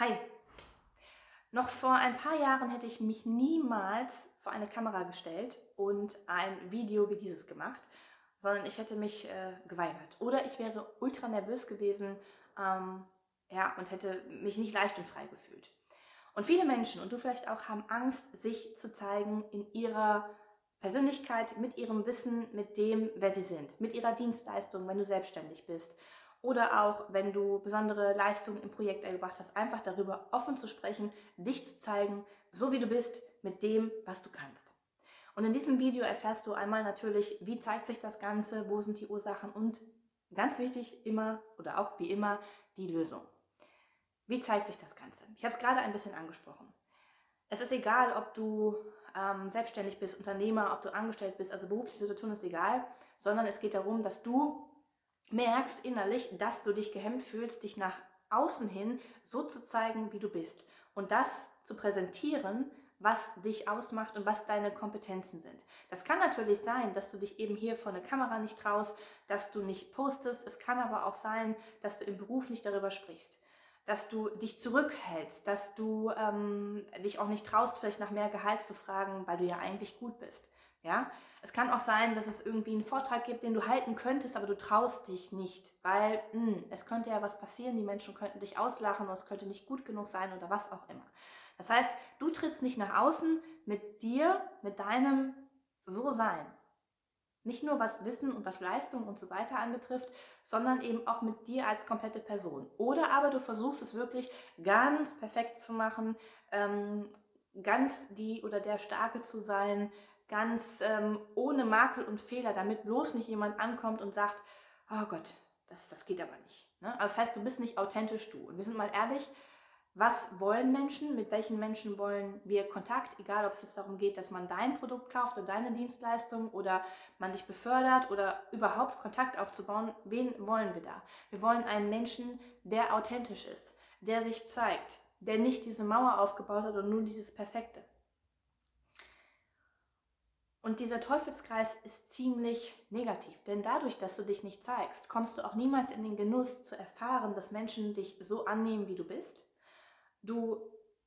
Hi! Noch vor ein paar Jahren hätte ich mich niemals vor eine Kamera gestellt und ein Video wie dieses gemacht, sondern ich hätte mich geweigert. Oder ich wäre ultra nervös gewesen, ja, und hätte mich nicht leicht und frei gefühlt. Und viele Menschen, und du vielleicht auch, haben Angst, sich zu zeigen in ihrer Persönlichkeit, mit ihrem Wissen, mit dem, wer sie sind, mit ihrer Dienstleistung, wenn du selbstständig bist. Oder auch, wenn du besondere Leistungen im Projekt erbracht hast, einfach darüber offen zu sprechen, dich zu zeigen, so wie du bist, mit dem, was du kannst. Und in diesem Video erfährst du einmal natürlich, wie zeigt sich das Ganze, wo sind die Ursachen und ganz wichtig immer oder auch wie immer die Lösung. Wie zeigt sich das Ganze? Ich habe es gerade ein bisschen angesprochen. Es ist egal, ob du selbstständig bist, Unternehmer, ob du angestellt bist, also berufliche Situation ist egal, sondern es geht darum, dass du merkst innerlich, dass du dich gehemmt fühlst, dich nach außen hin so zu zeigen, wie du bist und das zu präsentieren, was dich ausmacht und was deine Kompetenzen sind. Das kann natürlich sein, dass du dich eben hier vor eine Kamera nicht traust, dass du nicht postest. Es kann aber auch sein, dass du im Beruf nicht darüber sprichst, dass du dich zurückhältst, dass du dich auch nicht traust, vielleicht nach mehr Gehalt zu fragen, weil du ja eigentlich gut bist. Ja? Es kann auch sein, dass es irgendwie einen Vortrag gibt, den du halten könntest, aber du traust dich nicht, weil es könnte ja was passieren, die Menschen könnten dich auslachen oder es könnte nicht gut genug sein oder was auch immer. Das heißt, du trittst nicht nach außen mit dir, mit deinem So-Sein. Nicht nur was Wissen und was Leistung und so weiter anbetrifft, sondern eben auch mit dir als komplette Person. Oder aber du versuchst es wirklich ganz perfekt zu machen, ganz die oder der Starke zu sein, ganz ohne Makel und Fehler, damit bloß nicht jemand ankommt und sagt, oh Gott, das geht aber nicht. Ne? Also das heißt, du bist nicht authentisch du. Und wir sind mal ehrlich, was wollen Menschen, mit welchen Menschen wollen wir Kontakt, egal ob es jetzt darum geht, dass man dein Produkt kauft oder deine Dienstleistung oder man dich befördert oder überhaupt Kontakt aufzubauen, wen wollen wir da? Wir wollen einen Menschen, der authentisch ist, der sich zeigt, der nicht diese Mauer aufgebaut hat und nur dieses Perfekte. Und dieser Teufelskreis ist ziemlich negativ, denn dadurch, dass du dich nicht zeigst, kommst du auch niemals in den Genuss zu erfahren, dass Menschen dich so annehmen, wie du bist. Du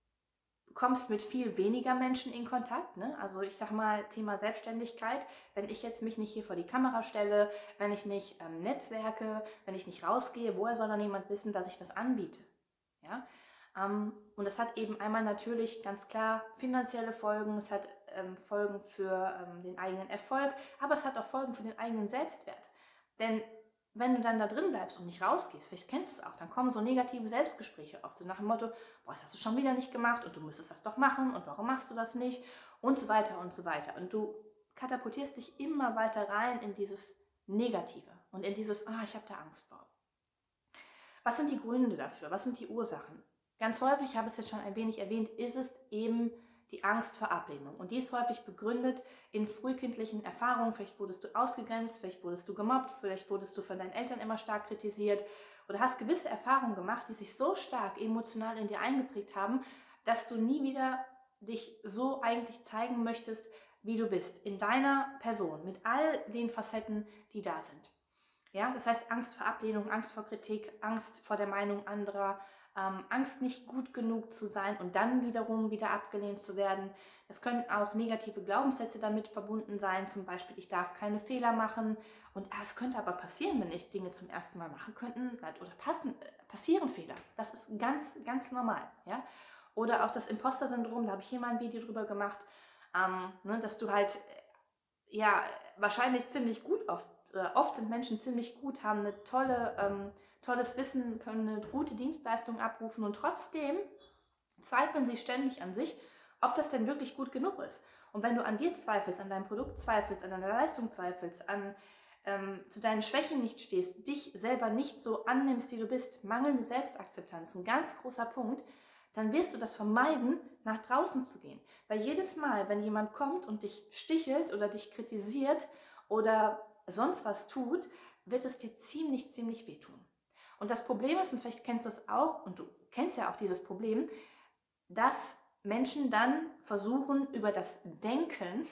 kommst mit viel weniger Menschen in Kontakt, ne? Also ich sag mal, Thema Selbstständigkeit, wenn ich jetzt mich nicht hier vor die Kamera stelle, wenn ich nicht netzwerke, wenn ich nicht rausgehe, woher soll dann jemand wissen, dass ich das anbiete? Ja? Und das hat eben einmal natürlich ganz klar finanzielle Folgen, es hat Folgen für den eigenen Erfolg, aber es hat auch Folgen für den eigenen Selbstwert. Denn wenn du dann da drin bleibst und nicht rausgehst, vielleicht kennst du es auch, dann kommen so negative Selbstgespräche auf, so nach dem Motto, boah, das hast du schon wieder nicht gemacht und du müsstest das doch machen und warum machst du das nicht und so weiter und so weiter. Und du katapultierst dich immer weiter rein in dieses Negative und in dieses, ich habe da Angst vor. Was sind die Gründe dafür? Was sind die Ursachen? Ganz häufig, ich habe es jetzt schon ein wenig erwähnt, ist es eben die Angst vor Ablehnung. Und die ist häufig begründet in frühkindlichen Erfahrungen. Vielleicht wurdest du ausgegrenzt, vielleicht wurdest du gemobbt, vielleicht wurdest du von deinen Eltern immer stark kritisiert oder hast gewisse Erfahrungen gemacht, die sich so stark emotional in dir eingeprägt haben, dass du nie wieder dich so eigentlich zeigen möchtest, wie du bist, in deiner Person, mit all den Facetten, die da sind. Ja, das heißt Angst vor Ablehnung, Angst vor Kritik, Angst vor der Meinung anderer, Angst nicht gut genug zu sein und dann wiederum wieder abgelehnt zu werden. Es können auch negative Glaubenssätze damit verbunden sein, zum Beispiel ich darf keine Fehler machen und es könnte aber passieren, wenn ich Dinge zum ersten Mal machen könnten oder passieren Fehler. Das ist ganz, ganz normal. Ja? Oder auch das Imposter-Syndrom, da habe ich hier mal ein Video drüber gemacht, dass du halt ja wahrscheinlich ziemlich gut oft sind Menschen ziemlich gut, haben eine tolles Wissen, können eine gute Dienstleistung abrufen und trotzdem zweifeln sie ständig an sich, ob das denn wirklich gut genug ist. Und wenn du an dir zweifelst, an deinem Produkt zweifelst, an deiner Leistung zweifelst, zu deinen Schwächen nicht stehst, dich selber nicht so annimmst, wie du bist, mangelnde Selbstakzeptanz, ein ganz großer Punkt, dann wirst du das vermeiden, nach draußen zu gehen. Weil jedes Mal, wenn jemand kommt und dich stichelt oder dich kritisiert oder sonst was tut, wird es dir ziemlich, ziemlich wehtun. Und das Problem ist, und vielleicht kennst du es auch, und du kennst ja auch dieses Problem, dass Menschen dann versuchen, über das Denken,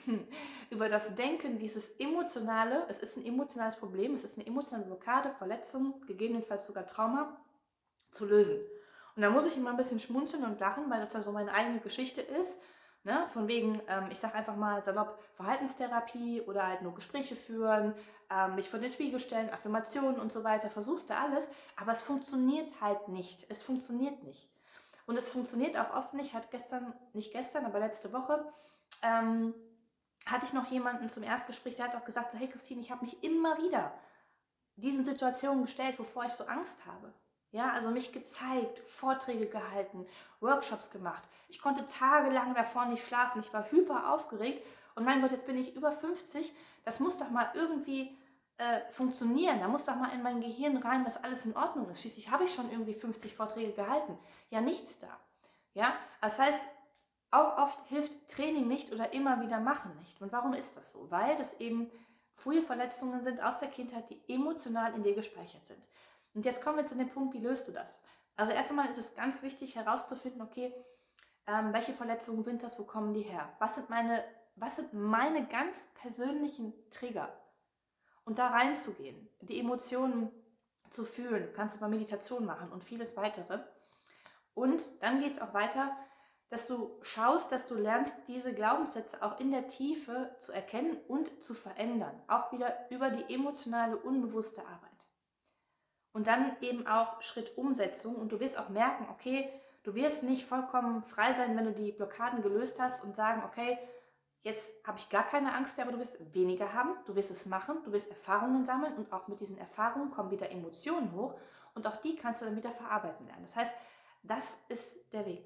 dieses emotionale, es ist ein emotionales Problem, es ist eine emotionale Blockade, Verletzung, gegebenenfalls sogar Trauma, zu lösen. Und da muss ich immer ein bisschen schmunzeln und lachen, weil das ja so meine eigene Geschichte ist. Ne? Von wegen, ich sage einfach mal salopp, Verhaltenstherapie oder halt nur Gespräche führen, mich vor den Spiegel stellen, Affirmationen und so weiter, versuchst du alles, aber es funktioniert halt nicht. Es funktioniert nicht. Und es funktioniert auch oft nicht, nicht gestern, aber letzte Woche, ähm, hatte ich noch jemanden zum Erstgespräch, der hat auch gesagt, so, hey Christine, ich habe mich immer wieder diesen Situationen gestellt, wovor ich so Angst habe. Ja, also mich gezeigt, Vorträge gehalten, Workshops gemacht. Ich konnte tagelang davor nicht schlafen. Ich war hyper aufgeregt. Und mein Gott, jetzt bin ich über 50. Das muss doch mal irgendwie funktionieren. Da muss doch mal in mein Gehirn rein, dass alles in Ordnung ist. Schließlich habe ich schon irgendwie 50 Vorträge gehalten. Ja, nichts da. Ja, das heißt, auch oft hilft Training nicht oder immer wieder machen nicht. Und warum ist das so? Weil das eben frühe Verletzungen sind aus der Kindheit, die emotional in dir gespeichert sind. Und jetzt kommen wir zu dem Punkt, wie löst du das? Also erst einmal ist es ganz wichtig herauszufinden, okay, welche Verletzungen sind das, wo kommen die her? Was sind meine ganz persönlichen Trigger? Und da reinzugehen, die Emotionen zu fühlen, kannst du bei Meditation machen und vieles weitere. Und dann geht es auch weiter, dass du schaust, dass du lernst, diese Glaubenssätze auch in der Tiefe zu erkennen und zu verändern. Auch wieder über die emotionale, unbewusste Arbeit. Und dann eben auch Schritt Umsetzung. Und du wirst auch merken, okay, du wirst nicht vollkommen frei sein, wenn du die Blockaden gelöst hast und sagen, okay, jetzt habe ich gar keine Angst mehr, aber du wirst weniger haben, du wirst es machen, du wirst Erfahrungen sammeln und auch mit diesen Erfahrungen kommen wieder Emotionen hoch und auch die kannst du dann wieder verarbeiten lernen. Das heißt, das ist der Weg.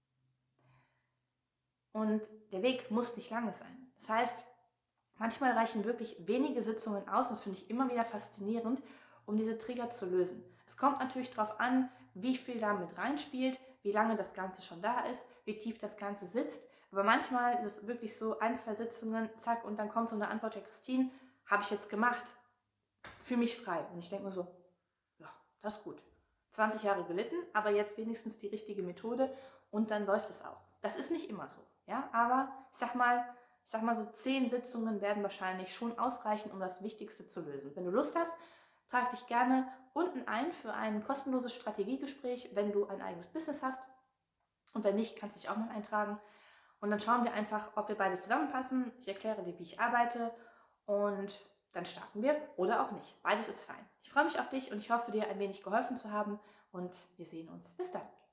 Und der Weg muss nicht lange sein. Das heißt, manchmal reichen wirklich wenige Sitzungen aus, das finde ich immer wieder faszinierend, um diese Trigger zu lösen. Es kommt natürlich darauf an, wie viel da mit reinspielt, wie lange das Ganze schon da ist, wie tief das Ganze sitzt. Aber manchmal ist es wirklich so, 1, 2 Sitzungen, zack, und dann kommt so eine Antwort, ja Christine, habe ich jetzt gemacht, fühle mich frei. Und ich denke mir so, ja, das ist gut. 20 Jahre gelitten, aber jetzt wenigstens die richtige Methode und dann läuft es auch. Das ist nicht immer so, ja, aber ich sag mal so 10 Sitzungen werden wahrscheinlich schon ausreichen, um das Wichtigste zu lösen. Wenn du Lust hast, trag dich gerne unten ein für ein kostenloses Strategiegespräch, wenn du ein eigenes Business hast. Und wenn nicht, kannst du dich auch mal eintragen. Und dann schauen wir einfach, ob wir beide zusammenpassen. Ich erkläre dir, wie ich arbeite und dann starten wir oder auch nicht. Beides ist fein. Ich freue mich auf dich und ich hoffe, dir ein wenig geholfen zu haben und wir sehen uns. Bis dann.